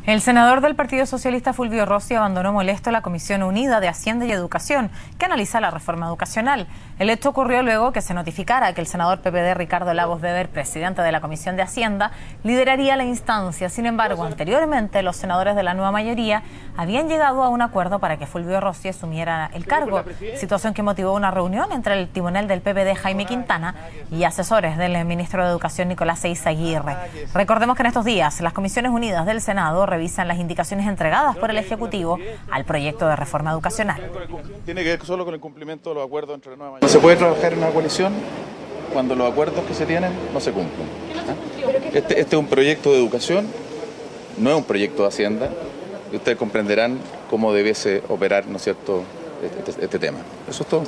El senador del Partido Socialista Fulvio Rossi abandonó molesto la Comisión Unida de Hacienda y Educación, que analiza la reforma educacional. El hecho ocurrió luego que se notificara que el senador PPD Ricardo Lagos Weber, presidente de la Comisión de Hacienda, lideraría la instancia. Sin embargo, anteriormente los senadores de la nueva mayoría habían llegado a un acuerdo para que Fulvio Rossi asumiera el cargo, situación que motivó una reunión entre el timonel del PPD Jaime Quintana y asesores del ministro de Educación Nicolás Eizaguirre. Recordemos que en estos días las Comisiones Unidas del Senado revisan las indicaciones entregadas por el Ejecutivo al proyecto de reforma educacional. Tiene que ver solo con el cumplimiento de los acuerdos entre la nueva mayoría. No se puede trabajar en una coalición cuando los acuerdos que se tienen no se cumplen. Este es un proyecto de educación, no es un proyecto de Hacienda, y ustedes comprenderán cómo debiese operar, ¿no es cierto?, este tema. Eso es todo.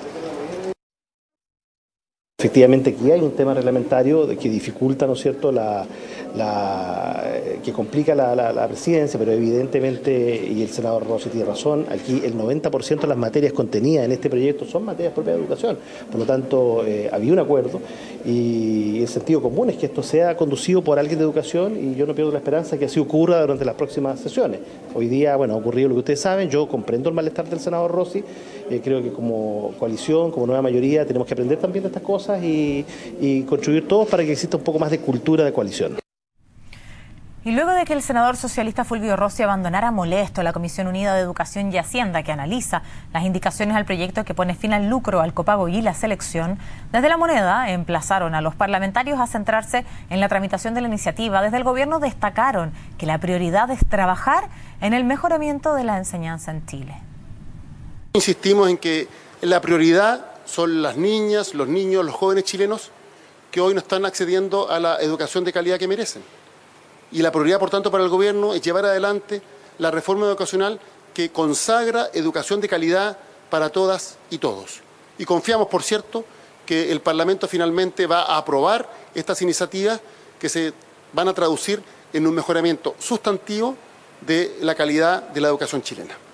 Efectivamente, aquí hay un tema reglamentario que dificulta, ¿no es cierto?, que complica la presidencia, pero evidentemente, y el senador Rossi tiene razón, aquí el 90% de las materias contenidas en este proyecto son materias propias de educación. Por lo tanto, había un acuerdo y el sentido común es que esto sea conducido por alguien de educación, y yo no pierdo la esperanza que así ocurra durante las próximas sesiones. Hoy día, bueno, ha ocurrido lo que ustedes saben, yo comprendo el malestar del senador Rossi, creo que como coalición, como nueva mayoría, tenemos que aprender también de estas cosas y contribuir todos para que exista un poco más de cultura de coalición. Y luego de que el senador socialista Fulvio Rossi abandonara molesto la Comisión Unida de Educación y Hacienda, que analiza las indicaciones al proyecto que pone fin al lucro, al copago y la selección, desde La Moneda emplazaron a los parlamentarios a centrarse en la tramitación de la iniciativa. Desde el gobierno destacaron que la prioridad es trabajar en el mejoramiento de la enseñanza en Chile. Insistimos en que la prioridad son las niñas, los niños, los jóvenes chilenos que hoy no están accediendo a la educación de calidad que merecen. Y la prioridad, por tanto, para el gobierno es llevar adelante la reforma educacional que consagra educación de calidad para todas y todos. Y confiamos, por cierto, que el Parlamento finalmente va a aprobar estas iniciativas que se van a traducir en un mejoramiento sustantivo de la calidad de la educación chilena.